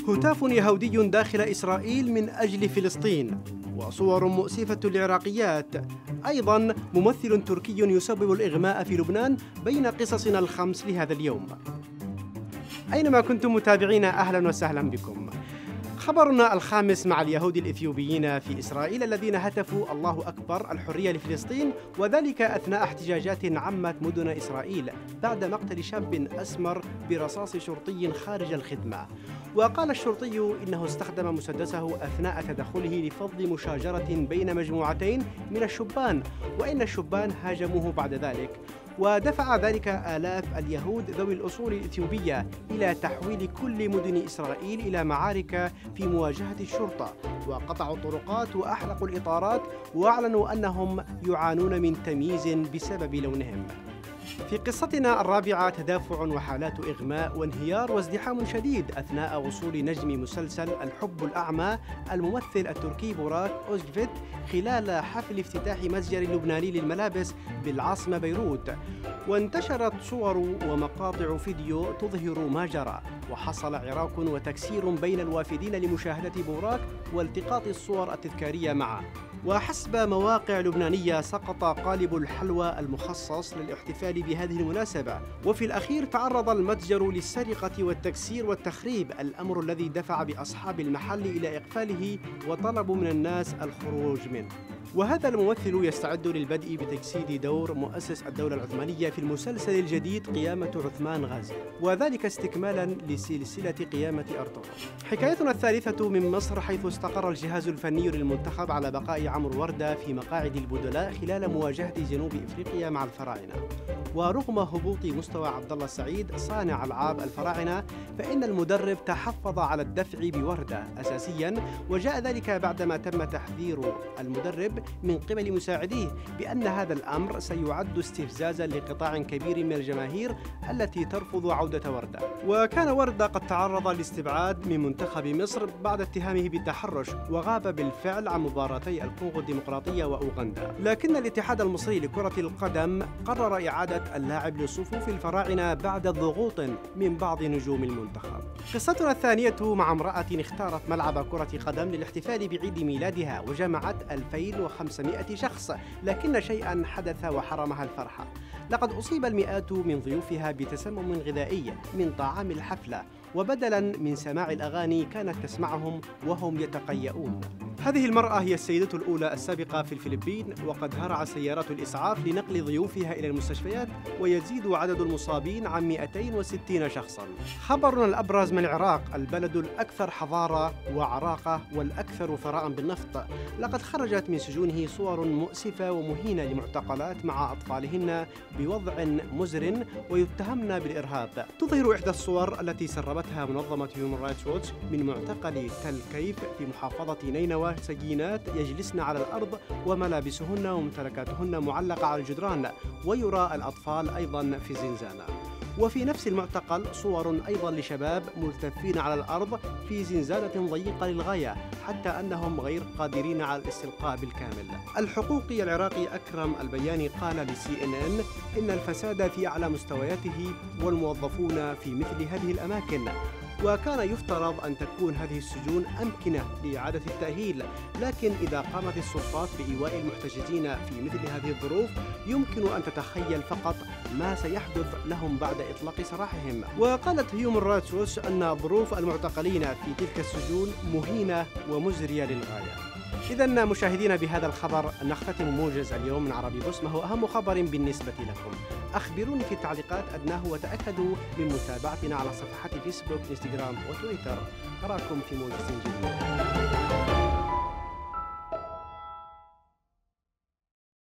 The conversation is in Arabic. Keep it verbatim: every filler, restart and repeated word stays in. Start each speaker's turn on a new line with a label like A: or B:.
A: هتاف يهودي داخل إسرائيل من أجل فلسطين، وصور مؤسفة للعراقيات. أيضاً ممثل تركي يسبب الإغماء في لبنان بين قصصنا الخمس لهذا اليوم. أينما كنتم متابعينا، أهلاً وسهلاً بكم. خبرنا الخامس مع اليهود الإثيوبيين في إسرائيل الذين هتفوا الله أكبر الحرية لفلسطين، وذلك أثناء احتجاجات عمت مدن إسرائيل بعد مقتل شاب أسمر برصاص شرطي خارج الخدمة. وقال الشرطي إنه استخدم مسدسه أثناء تدخله لفض مشاجرة بين مجموعتين من الشبان، وإن الشبان هاجموه بعد ذلك، ودفع ذلك آلاف اليهود ذوي الأصول الإثيوبية إلى تحويل كل مدن إسرائيل إلى معارك في مواجهة الشرطة، وقطعوا الطرقات وأحرقوا الإطارات، وأعلنوا أنهم يعانون من تمييز بسبب لونهم. في قصتنا الرابعة تدافع وحالات إغماء وانهيار وازدحام شديد أثناء وصول نجم مسلسل الحب الأعمى الممثل التركي بوراك أوزجفيت خلال حفل افتتاح متجر لبناني للملابس بالعاصمة بيروت، وانتشرت صور ومقاطع فيديو تظهر ما جرى، وحصل عراك وتكسير بين الوافدين لمشاهدة بوراك والتقاط الصور التذكارية معه. وحسب مواقع لبنانية سقط قالب الحلوى المخصص للاحتفال بهذه المناسبة، وفي الأخير تعرض المتجر للسرقة والتكسير والتخريب، الأمر الذي دفع بأصحاب المحل إلى إقفاله وطلبوا من الناس الخروج منه. وهذا الممثل يستعد للبدء بتجسيد دور مؤسس الدولة العثمانية في المسلسل الجديد قيامة عثمان غازي، وذلك استكمالا لسلسلة قيامة أرطغرل. حكايتنا الثالثة من مصر، حيث استقر الجهاز الفني للمنتخب على بقاء عمرو وردة في مقاعد البدلاء خلال مواجهة جنوب إفريقيا مع الفراعنة. ورغم هبوط مستوى عبد الله السعيد صانع ألعاب الفراعنة، فإن المدرب تحفظ على الدفع بوردة أساسيا، وجاء ذلك بعدما تم تحذير المدرب من قبل مساعديه بأن هذا الأمر سيعد استفزازا لقطاع كبير من الجماهير التي ترفض عودة وردة. وكان وردة قد تعرض للاستبعاد من منتخب مصر بعد اتهامه بالتحرش، وغاب بالفعل عن مباراتي الكونغو الديمقراطية وأوغندا. لكن الاتحاد المصري لكرة القدم قرر إعادة اللاعب لصفوف الفراعنة بعد ضغوط من بعض نجوم المنتخب. قصتنا الثانية مع امرأة اختارت ملعب كرة قدم للاحتفال بعيد ميلادها وجمعت ألفين وخمسمائة شخص، لكن شيئا حدث وحرمها الفرحة. لقد أصيب المئات من ضيوفها بتسمم غذائي من طعام الحفلة، وبدلا من سماع الأغاني كانت تسمعهم وهم يتقيؤون. هذه المرأة هي السيدة الأولى السابقة في الفلبين، وقد هرع سيارات الإسعاف لنقل ضيوفها إلى المستشفيات، ويزيد عدد المصابين عن مئتين وستين شخصاً. خبرنا الأبرز من العراق، البلد الأكثر حضارة وعراقة والأكثر ثراء بالنفط. لقد خرجت من سجونه صور مؤسفة ومهينة لمعتقلات مع أطفالهن بوضع مزر ويتهمن بالإرهاب. تظهر إحدى الصور التي سربتها منظمة هيومن رايتس ووتش من معتقل تل كيف في محافظة نينوى سجينات يجلسن على الأرض وملابسهن وممتلكاتهن معلقة على الجدران، ويرى الأطفال أيضا في زنزانة. وفي نفس المعتقل صور أيضا لشباب ملتفين على الأرض في زنزانة ضيقة للغاية، حتى أنهم غير قادرين على الاستلقاء بالكامل. الحقوقي العراقي أكرم البياني قال لسي إن إن إن الفساد في أعلى مستوياته والموظفون في مثل هذه الأماكن، وكان يفترض أن تكون هذه السجون أمكنة لإعادة التأهيل، لكن إذا قامت السلطات بإيواء المحتجزين في مثل هذه الظروف يمكن أن تتخيل فقط ما سيحدث لهم بعد إطلاق سراحهم. وقالت هيومن رايتس ووتش أن ظروف المعتقلين في تلك السجون مهينة ومزرية للغاية. إذن مشاهدينا، بهذا الخبر نختتم موجز اليوم من عربي بوست، ما هو أهم خبر بالنسبة لكم. أخبروني في التعليقات أدناه، وتأكدوا من متابعتنا على صفحات فيسبوك، إنستغرام وتويتر. أراكم في موجز جديد.